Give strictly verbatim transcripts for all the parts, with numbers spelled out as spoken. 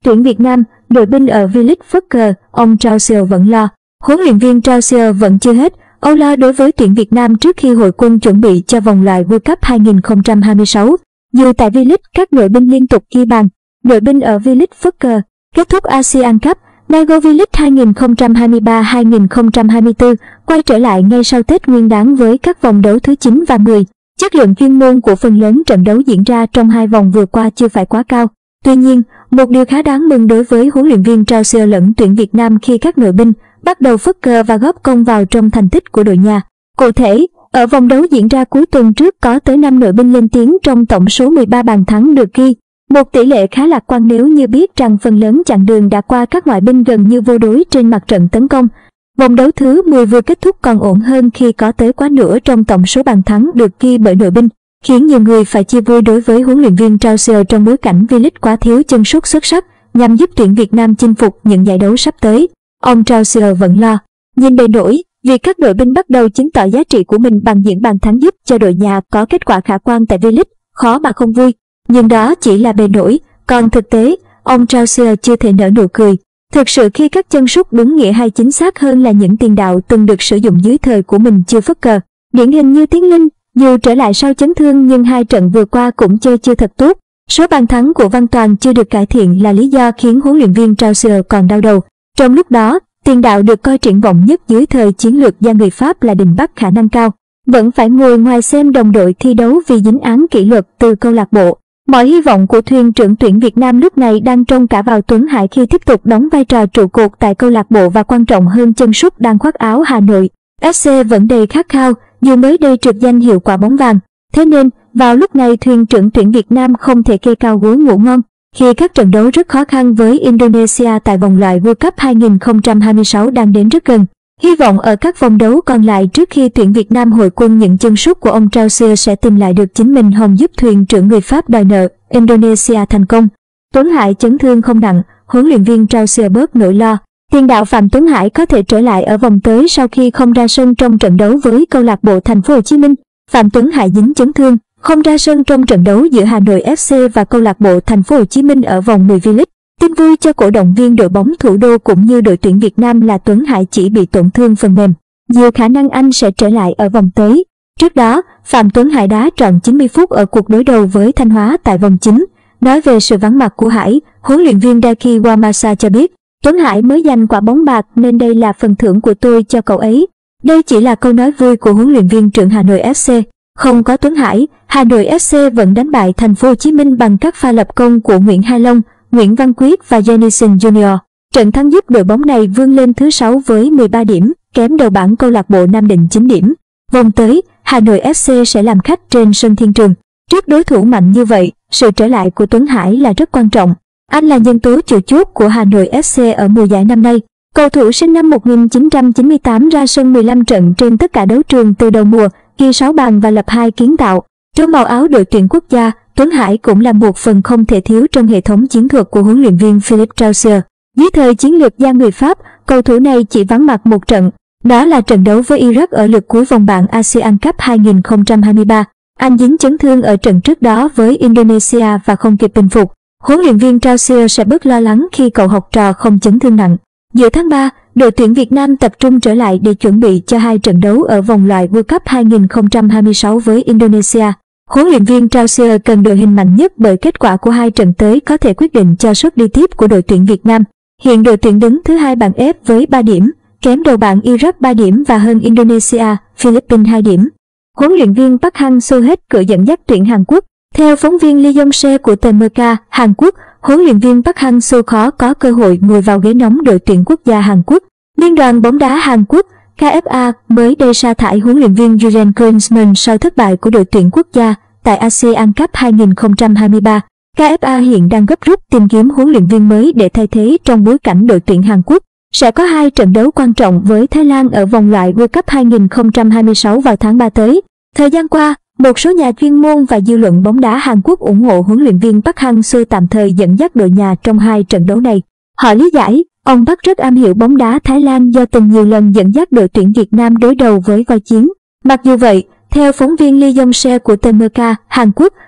Tuyển Việt Nam, đội binh ở V-League phất cờ, ông Trausier vẫn lo. Huấn luyện viên Trausier vẫn chưa hết âu lo đối với tuyển Việt Nam trước khi hội quân chuẩn bị cho vòng loại World Cup hai không hai sáu. Dù tại V-League các đội binh liên tục ghi bàn, đội binh ở V-League phất cờ. Kết thúc ASEAN Cup, Nago V-League hai không hai ba hai không hai tư quay trở lại ngay sau Tết Nguyên đán với các vòng đấu thứ chín và mười. Chất lượng chuyên môn của phần lớn trận đấu diễn ra trong hai vòng vừa qua chưa phải quá cao. Tuy nhiên, một điều khá đáng mừng đối với huấn luyện viên Trausier lẫn tuyển Việt Nam khi các đội binh bắt đầu phất cờ và góp công vào trong thành tích của đội nhà. Cụ thể, ở vòng đấu diễn ra cuối tuần trước có tới năm đội binh lên tiếng trong tổng số mười ba bàn thắng được ghi. Một tỷ lệ khá lạc quan nếu như biết rằng phần lớn chặng đường đã qua các ngoại binh gần như vô đối trên mặt trận tấn công. Vòng đấu thứ mười vừa kết thúc còn ổn hơn khi có tới quá nửa trong tổng số bàn thắng được ghi bởi đội binh, khiến nhiều người phải chia vui đối với huấn luyện viên Trausier trong bối cảnh V-League quá thiếu chân sút xuất sắc nhằm giúp tuyển Việt Nam chinh phục những giải đấu sắp tới. Ông Trausier vẫn lo. Nhìn bề nổi, việc các đội binh bắt đầu chứng tỏ giá trị của mình bằng những bàn thắng giúp cho đội nhà có kết quả khả quan tại V-League, khó mà không vui. Nhưng đó chỉ là bề nổi, còn thực tế, ông Trausier chưa thể nở nụ cười. Thực sự khi các chân sút đúng nghĩa hay chính xác hơn là những tiền đạo từng được sử dụng dưới thời của mình chưa phất cờ. Điển hình như Tiến Linh, dù trở lại sau chấn thương nhưng hai trận vừa qua cũng chơi chưa thật tốt. Số bàn thắng của Văn Toàn chưa được cải thiện là lý do khiến huấn luyện viên Trausier còn đau đầu. Trong lúc đó, tiền đạo được coi triển vọng nhất dưới thời chiến lược gia người Pháp là Đình Bắc khả năng cao, vẫn phải ngồi ngoài xem đồng đội thi đấu vì dính án kỷ luật từ câu lạc bộ. Mọi hy vọng của thuyền trưởng tuyển Việt Nam lúc này đang trông cả vào Tuấn Hải khi tiếp tục đóng vai trò trụ cột tại câu lạc bộ và quan trọng hơn chân sút đang khoác áo Hà Nội ép xê vẫn đầy khát khao, dù mới đây trượt danh hiệu quả bóng vàng. Thế nên, vào lúc này thuyền trưởng tuyển Việt Nam không thể kê cao gối ngủ ngon khi các trận đấu rất khó khăn với Indonesia tại vòng loại World Cup hai không hai sáu đang đến rất gần. Hy vọng ở các vòng đấu còn lại trước khi tuyển Việt Nam hội quân những chân sút của ông Trausier sẽ tìm lại được chính mình hòng giúp thuyền trưởng người Pháp đòi nợ Indonesia thành công. Tuấn Hải chấn thương không nặng, huấn luyện viên Trausier bớt nỗi lo. Tiền đạo Phạm Tuấn Hải có thể trở lại ở vòng tới sau khi không ra sân trong trận đấu với câu lạc bộ Thành phố Hồ Chí Minh. Phạm Tuấn Hải dính chấn thương, không ra sân trong trận đấu giữa Hà Nội ép xê và câu lạc bộ Thành phố Hồ Chí Minh ở vòng mười V-League. Tin vui cho cổ động viên đội bóng thủ đô cũng như đội tuyển Việt Nam là Tuấn Hải chỉ bị tổn thương phần mềm. Nhiều khả năng anh sẽ trở lại ở vòng tới. Trước đó, Phạm Tuấn Hải đá trọn chín mươi phút ở cuộc đối đầu với Thanh Hóa tại vòng chín. Nói về sự vắng mặt của Hải, huấn luyện viên Daiki Wamasa cho biết, Tuấn Hải mới giành quả bóng bạc nên đây là phần thưởng của tôi cho cậu ấy. Đây chỉ là câu nói vui của huấn luyện viên trưởng Hà Nội ép xê. Không có Tuấn Hải, Hà Nội ép xê vẫn đánh bại Thành phố Hồ Chí Minh bằng các pha lập công của Nguyễn Hai Long, Nguyễn Văn Quyết và Jenison Junior. Trận thắng giúp đội bóng này vươn lên thứ sáu với mười ba điểm, kém đầu bảng câu lạc bộ Nam Định chín điểm. Vòng tới, Hà Nội ép xê sẽ làm khách trên sân Thiên Trường. Trước đối thủ mạnh như vậy, sự trở lại của Tuấn Hải là rất quan trọng. Anh là nhân tố chủ chốt của Hà Nội ép xê ở mùa giải năm nay. Cầu thủ sinh năm một nghìn chín trăm chín mươi tám ra sân mười lăm trận trên tất cả đấu trường từ đầu mùa, ghi sáu bàn và lập hai kiến tạo. Trong màu áo đội tuyển quốc gia, Tuấn Hải cũng là một phần không thể thiếu trong hệ thống chiến thuật của huấn luyện viên Philippe Trausier. Dưới thời chiến lược gia người Pháp, cầu thủ này chỉ vắng mặt một trận, đó là trận đấu với Iraq ở lượt cuối vòng bảng ASEAN Cup hai không hai ba. Anh dính chấn thương ở trận trước đó với Indonesia và không kịp bình phục. Huấn luyện viên Trausier sẽ bớt lo lắng khi cậu học trò không chấn thương nặng. Giữa tháng ba, đội tuyển Việt Nam tập trung trở lại để chuẩn bị cho hai trận đấu ở vòng loại World Cup hai không hai sáu với Indonesia. Huấn luyện viên Trausier cần đội hình mạnh nhất bởi kết quả của hai trận tới có thể quyết định cho suất đi tiếp của đội tuyển Việt Nam. Hiện đội tuyển đứng thứ hai bảng F với ba điểm, kém đầu bảng Iraq ba điểm và hơn Indonesia, Philippines hai điểm. Huấn luyện viên Park Hang-seo hết cửa dẫn dắt tuyển Hàn Quốc. Theo phóng viên Lee Yong-se của tờ em ca Hàn Quốc, huấn luyện viên Park Hang-seo khó có cơ hội ngồi vào ghế nóng đội tuyển quốc gia Hàn Quốc. Liên đoàn bóng đá Hàn Quốc K F A mới đây sa thải huấn luyện viên Jurgen Klinsmann sau thất bại của đội tuyển quốc gia tại ASEAN Cup hai không hai ba. K F A hiện đang gấp rút tìm kiếm huấn luyện viên mới để thay thế trong bối cảnh đội tuyển Hàn Quốc sẽ có hai trận đấu quan trọng với Thái Lan ở vòng loại World Cup hai không hai sáu vào tháng ba tới. Thời gian qua, một số nhà chuyên môn và dư luận bóng đá Hàn Quốc ủng hộ huấn luyện viên Park Hang-seo tạm thời dẫn dắt đội nhà trong hai trận đấu này. Họ lý giải, ông Park rất am hiểu bóng đá Thái Lan do từng nhiều lần dẫn dắt đội tuyển Việt Nam đối đầu với voi chiến. Mặc dù vậy, theo phóng viên Lee Yong-se của tờ em ca Hàn Quốc,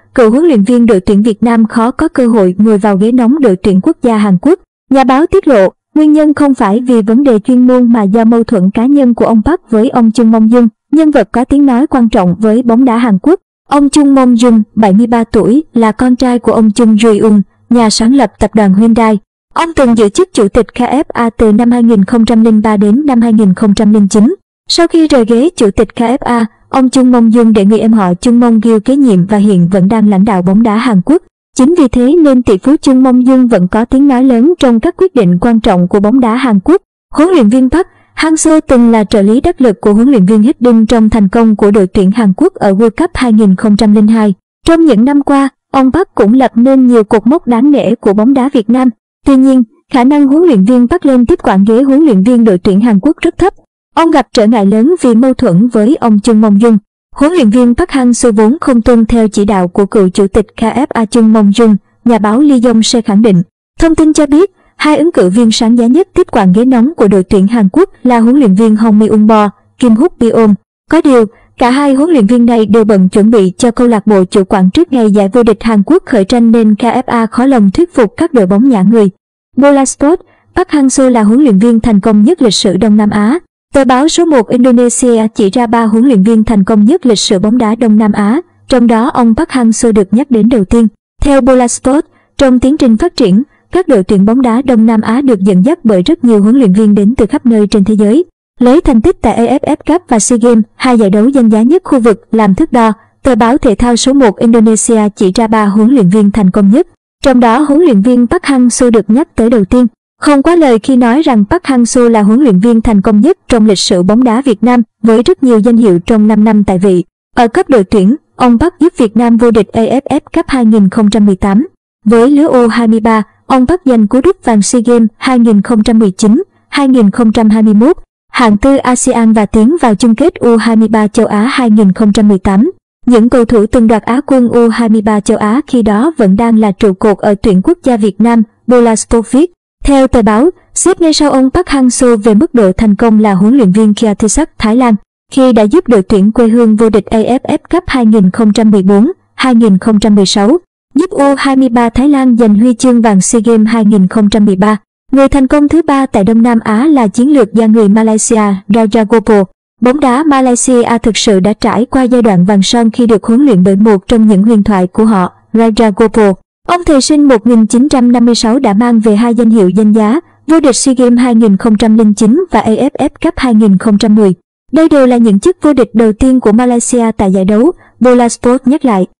cựu huấn luyện viên đội tuyển Việt Nam khó có cơ hội ngồi vào ghế nóng đội tuyển quốc gia Hàn Quốc. Nhà báo tiết lộ, nguyên nhân không phải vì vấn đề chuyên môn mà do mâu thuẫn cá nhân của ông Park với ông Chung Mong-jung, nhân vật có tiếng nói quan trọng với bóng đá Hàn Quốc. Ông Chung Mong-jung, bảy mươi ba tuổi, là con trai của ông Chung Jae-un, nhà sáng lập tập đoàn Hyundai. Ông từng giữ chức chủ tịch ca ép a từ năm hai nghìn không trăm lẻ ba đến năm hai nghìn không trăm lẻ chín. Sau khi rời ghế chủ tịch ca ép a, ông Chung Mong-jung để người em họ Chung Mong-gil kế nhiệm và hiện vẫn đang lãnh đạo bóng đá Hàn Quốc. Chính vì thế nên tỷ phú Chung Mong-jung vẫn có tiếng nói lớn trong các quyết định quan trọng của bóng đá Hàn Quốc. Huấn luyện viên Park Hang-seo từng là trợ lý đắc lực của huấn luyện viên Hit-bin trong thành công của đội tuyển Hàn Quốc ở World Cup hai nghìn không trăm lẻ hai. Trong những năm qua, ông Park cũng lập nên nhiều cột mốc đáng nể của bóng đá Việt Nam. Tuy nhiên, khả năng huấn luyện viên Park lên tiếp quản ghế huấn luyện viên đội tuyển Hàn Quốc rất thấp. Ông gặp trở ngại lớn vì mâu thuẫn với ông Chung Mong-jung. Huấn luyện viên Park Hang-seo vốn không tuân theo chỉ đạo của cựu chủ tịch ca ép a Chung Mong-jung, nhà báo Lee Yong-se khẳng định. Thông tin cho biết, hai ứng cử viên sáng giá nhất tiếp quản ghế nóng của đội tuyển Hàn Quốc là huấn luyện viên Hong Mi-eun-bo, Kim Huk-biom. Có điều, cả hai huấn luyện viên này đều bận chuẩn bị cho câu lạc bộ chủ quản trước ngày giải vô địch Hàn Quốc khởi tranh nên ca ép a khó lòng thuyết phục các đội bóng nhả người. Bola Sport, Park Hang-seo là huấn luyện viên thành công nhất lịch sử Đông Nam Á. Tờ báo số một Indonesia chỉ ra ba huấn luyện viên thành công nhất lịch sử bóng đá Đông Nam Á, trong đó ông Park Hang-seo được nhắc đến đầu tiên. Theo Bola Sport, trong tiến trình phát triển, các đội tuyển bóng đá Đông Nam Á được dẫn dắt bởi rất nhiều huấn luyện viên đến từ khắp nơi trên thế giới. Lấy thành tích tại a ép ép Cup và SEA Games, hai giải đấu danh giá nhất khu vực, làm thước đo, tờ báo thể thao số một Indonesia chỉ ra ba huấn luyện viên thành công nhất. Trong đó huấn luyện viên Park Hang-seo được nhắc tới đầu tiên. Không quá lời khi nói rằng Park Hang-seo là huấn luyện viên thành công nhất trong lịch sử bóng đá Việt Nam với rất nhiều danh hiệu trong năm năm tại vị. Ở cấp đội tuyển, ông Park giúp Việt Nam vô địch a ép ép Cup hai nghìn không trăm mười tám. Với lứa U hai mươi ba, ông Park giành cú đúp vàng SEA Games hai nghìn không trăm mười chín, hai nghìn không trăm hai mươi mốt, hạng tư a sê an và tiến vào chung kết U hai mươi ba châu Á hai nghìn không trăm mười tám. Những cầu thủ từng đoạt Á quân U hai mươi ba châu Á khi đó vẫn đang là trụ cột ở tuyển quốc gia Việt Nam, Bola Sport viết. Theo tờ báo, xếp ngay sau ông Park Hang-seo về mức độ thành công là huấn luyện viên Kiatisak Thái Lan, khi đã giúp đội tuyển quê hương vô địch a ép ép Cup hai nghìn không trăm mười bốn, hai nghìn không trăm mười sáu, giúp U hai mươi ba Thái Lan giành huy chương vàng SEA Games hai nghìn không trăm mười ba. Người thành công thứ ba tại Đông Nam Á là chiến lược gia người Malaysia Raja Gopal. Bóng đá Malaysia thực sự đã trải qua giai đoạn vàng son khi được huấn luyện bởi một trong những huyền thoại của họ, Raja Gopal. Ông thời sinh một nghìn chín trăm năm mươi sáu đã mang về hai danh hiệu danh giá, vô địch SEA Games hai nghìn không trăm lẻ chín và a ép ép Cup hai nghìn không trăm mười. Đây đều là những chức vô địch đầu tiên của Malaysia tại giải đấu, Bola Sport nhắc lại.